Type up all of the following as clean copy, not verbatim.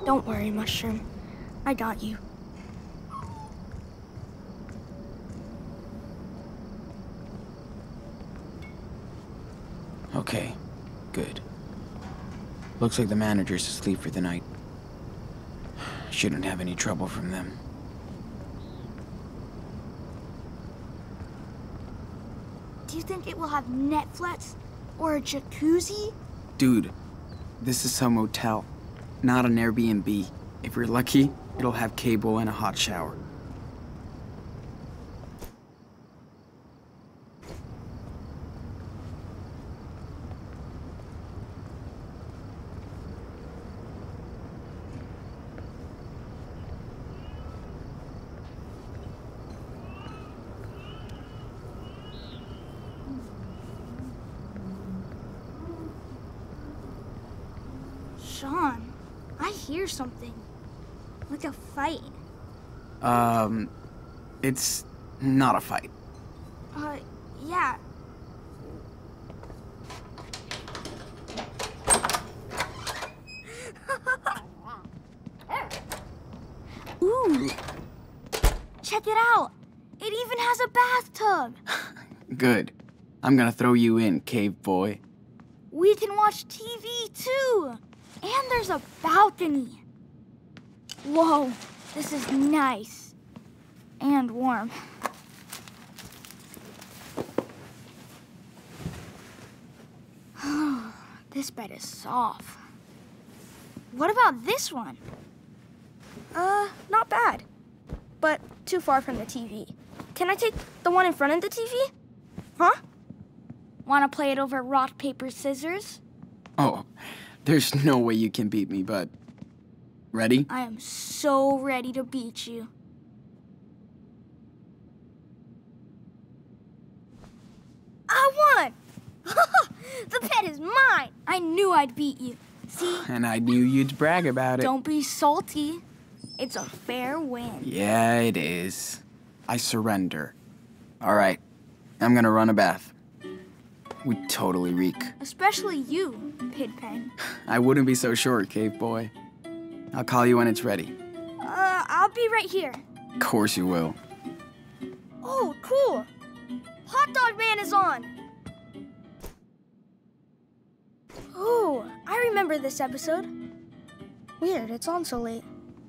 Don't worry, Mushroom. I got you. Okay, good. Looks like the manager's asleep for the night. Shouldn't have any trouble from them. Do you think it will have Netflix or a jacuzzi? Dude, this is some motel, not an Airbnb. If you're lucky, it'll have cable and a hot shower. Sean, I hear something. Like a fight. It's not a fight. Yeah. Ooh. Check it out. It even has a bathtub. Good. I'm gonna throw you in, cave boy. We can watch TV too. And there's a balcony. Whoa, this is nice. And warm. This bed is soft. What about this one? Not bad. But too far from the TV. Can I take the one in front of the TV? Huh? Wanna play it over rock, paper, scissors? Oh, there's no way you can beat me, but... Ready? I am so ready to beat you. I won! The pet is mine! I knew I'd beat you. See? And I knew you'd brag about it. Don't be salty. It's a fair win. Yeah, it is. I surrender. All right, I'm gonna run a bath. We totally reek. Especially you, Pidpen. I wouldn't be so sure, cave boy. I'll call you when it's ready. I'll be right here. Of course you will. Oh, cool. Hot Dog Man is on. Oh, I remember this episode. Weird, it's on so late.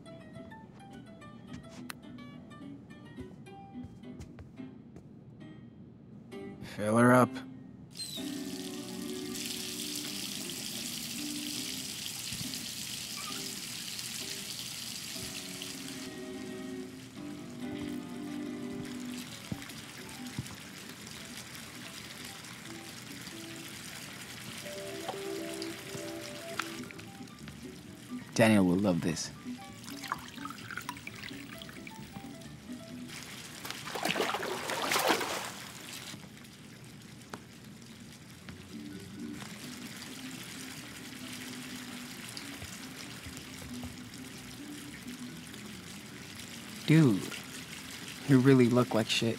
Fill her up. Daniel will love this. Dude, you really look like shit.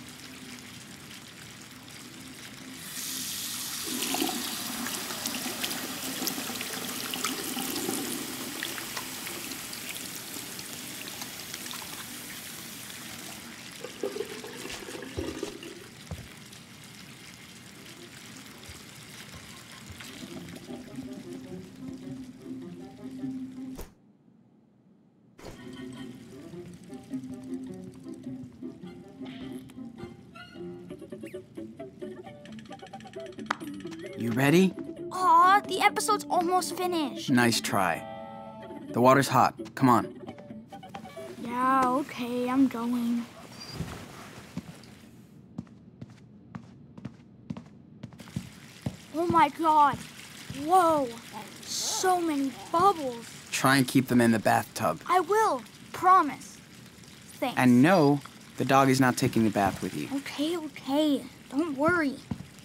You ready? Aw, the episode's almost finished. Nice try. The water's hot. Come on. Yeah, okay, I'm going. Oh my god. Whoa, so many bubbles. Try and keep them in the bathtub. I will, promise. Thanks. And no, the dog is not taking the bath with you. Okay, okay, don't worry.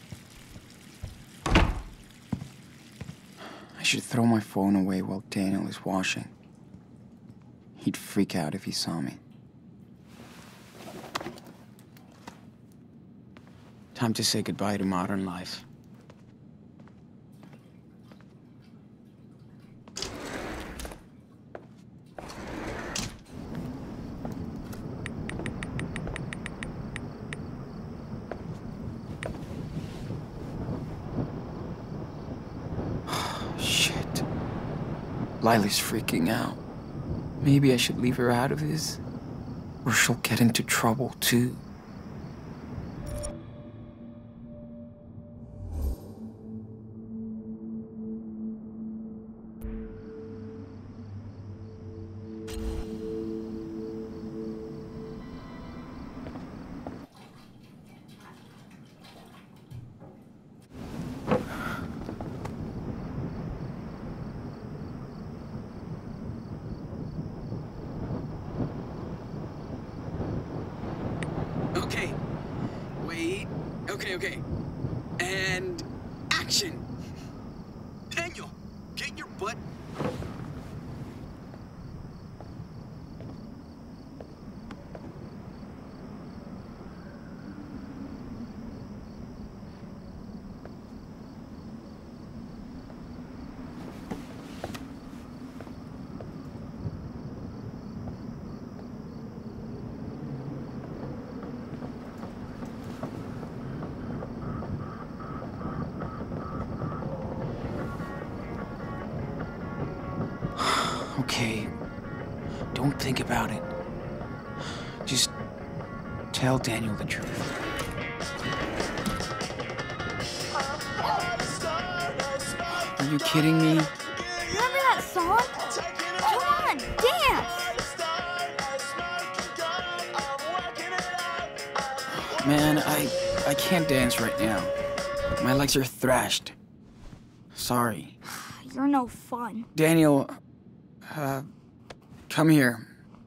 I should throw my phone away while Daniel is washing. He'd freak out if he saw me. Time to say goodbye to modern life. Lily's freaking out. Maybe I should leave her out of this, or she'll get into trouble too. Okay. Wait. Okay. And action. Daniel, get your butt. Okay, don't think about it. Just tell Daniel the truth. Are you kidding me? Remember that song? Come on, dance! Man, I can't dance right now. My legs are thrashed. Sorry. You're no fun. Daniel, come here.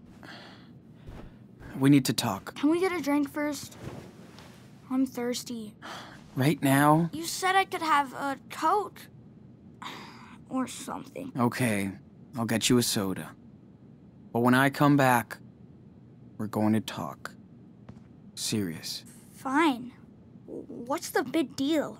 We need to talk. Can we get a drink first? I'm thirsty. Right now? You said I could have a Coke. Or something. Okay, I'll get you a soda. But when I come back, we're going to talk. Serious. Fine. What's the big deal?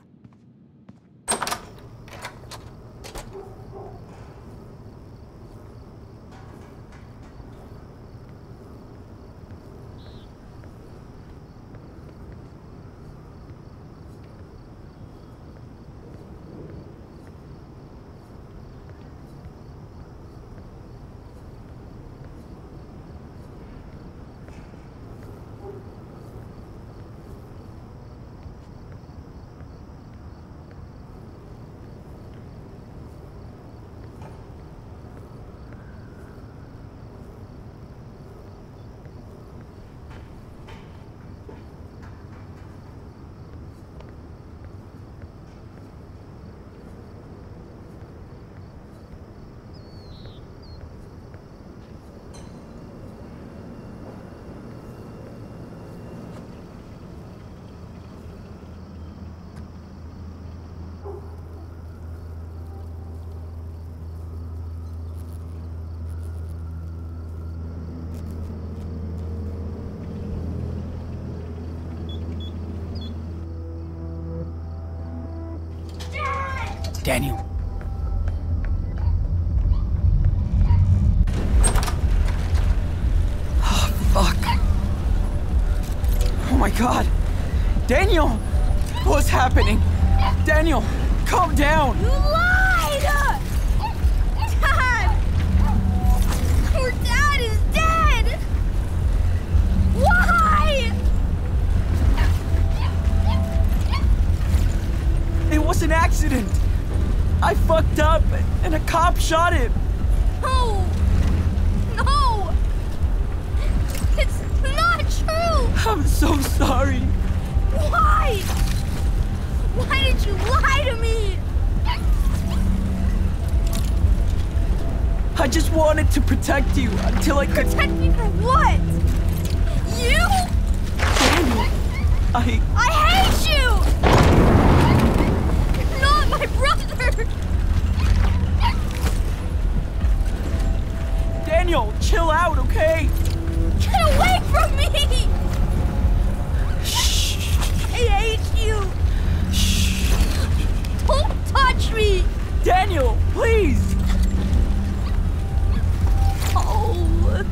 Daniel. Oh, fuck. Oh my God. Daniel! What's happening? Daniel, calm down. You lied! Dad! Your dad is dead! Why? It was an accident. I fucked up and a cop shot him. No! No! It's not true! I'm so sorry. Why? Why did you lie to me? I just wanted to protect you until I could... Protect me from what? You? Daniel, I hate you! You're not my brother! Daniel, chill out, okay? Get away from me! Shh. I hate you! Don't touch me! Daniel, please! Oh.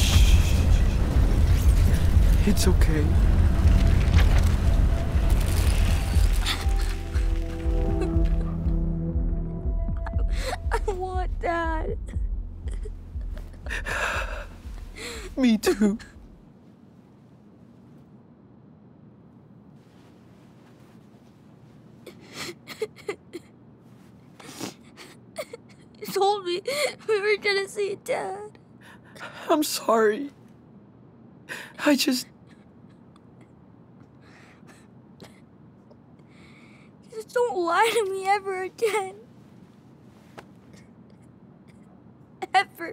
It's okay. I want Dad. Me too. You told me we were gonna see Dad. I'm sorry. Just don't lie to me ever again. Ever.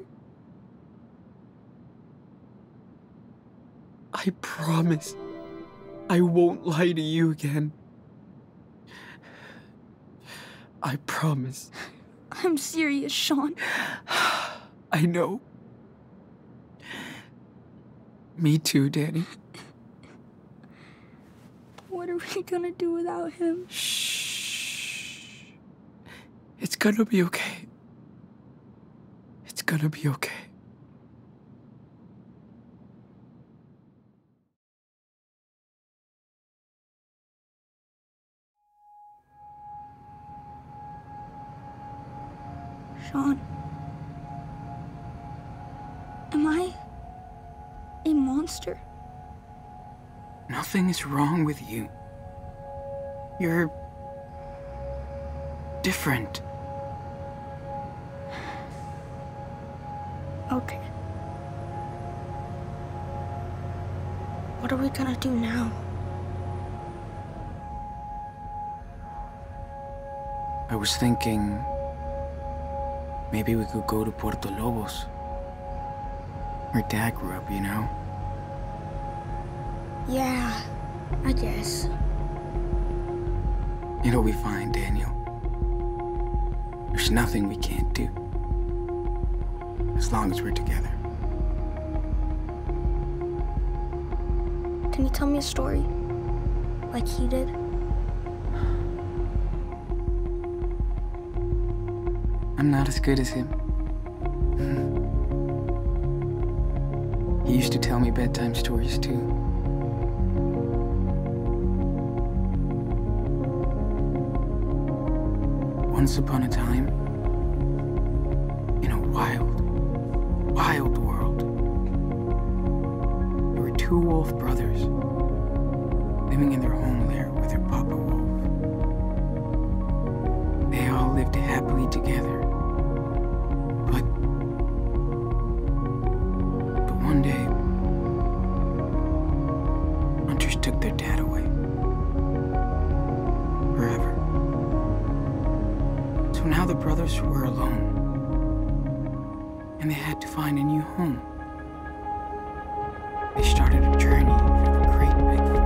I promise I won't lie to you again. I promise. I'm serious, Sean. I know. Me too, Danny. What are we gonna do without him? Shh. It's gonna be okay. It's gonna be okay. Sean, am I a monster? Nothing is wrong with you. You're different. Okay. What are we gonna do now? I was thinking maybe we could go to Puerto Lobos. Where Dad grew up, you know? Yeah, I guess. It'll be fine, Daniel. There's nothing we can't do. As long as we're together. Can you tell me a story? Like he did? I'm not as good as him. He used to tell me bedtime stories, too. Once upon a time, in a wild, wild world, there were two wolf brothers living in their home there with their papa wolf. They all lived happily together. But one day, hunters took their dad away. Forever. So now the brothers were alone. And they had to find a new home. They started a journey through the great big forest.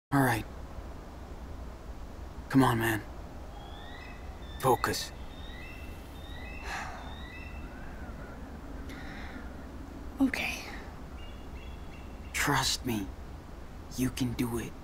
All right. Come on, man. Focus. Okay. Trust me. You can do it.